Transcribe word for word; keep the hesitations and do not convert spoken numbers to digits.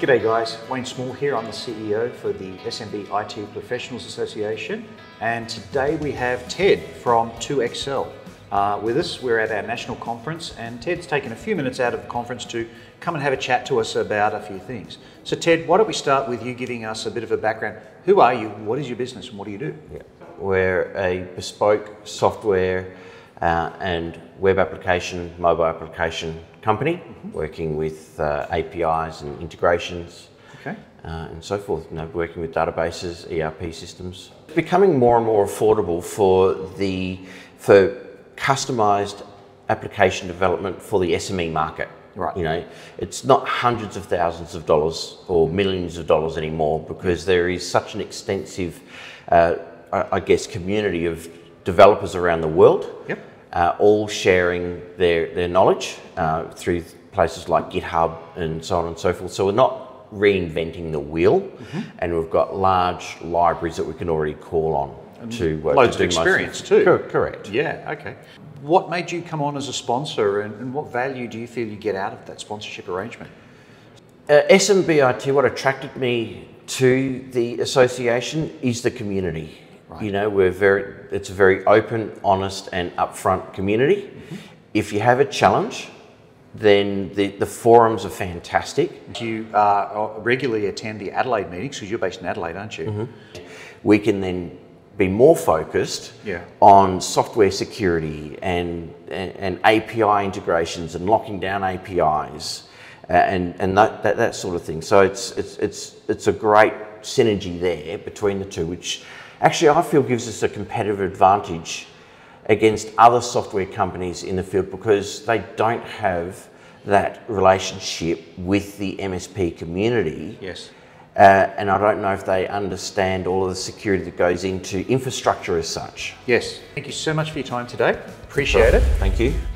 G'day guys, Wayne Small here. I'm the C E O for the S M B I T Professionals Association, and today we have Ted from two X L uh, with us. We're at our national conference, and Ted's taken a few minutes out of the conference to come and have a chat to us about a few things. So Ted, why don't we start with you giving us a bit of a background. Who are you, what is your business, and what do you do? Yeah. We're a bespoke software uh, and web application, mobile application company, mm-hmm. working with uh, A P Is and integrations, okay. uh, and so forth. You know, working with databases, E R P systems. It's becoming more and more affordable for the for customized application development for the S M E market. Right. You know, it's not hundreds of thousands of dollars or millions of dollars anymore, because there is such an extensive, uh, I guess, community of developers around the world. Yep. Uh, all sharing their, their knowledge uh, through places like GitHub and so on and so forth. So we're not reinventing the wheel, mm-hmm. and we've got large libraries that we can already call on and to uh, loads to of do experience most too. Cor correct. Yeah, okay. What made you come on as a sponsor, and, and what value do you feel you get out of that sponsorship arrangement? Uh, S M B I T, what attracted me to the association is the community. Right. You know, we're very, it's a very open, honest and upfront community. Mm-hmm. If you have a challenge, then the, the forums are fantastic. You uh, regularly attend the Adelaide meetings, because you're based in Adelaide, aren't you? Mm-hmm. We can then be more focused yeah. on software security and, and, and A P I integrations and locking down A P Is uh, and, and that, that, that sort of thing. So it's, it's, it's, it's a great synergy there between the two, which actually I feel gives us a competitive advantage against other software companies in the field, because they don't have that relationship with the M S P community. Yes. Uh, and I don't know if they understand all of the security that goes into infrastructure as such. Yes. Thank you so much for your time today. Appreciate it. Thank you.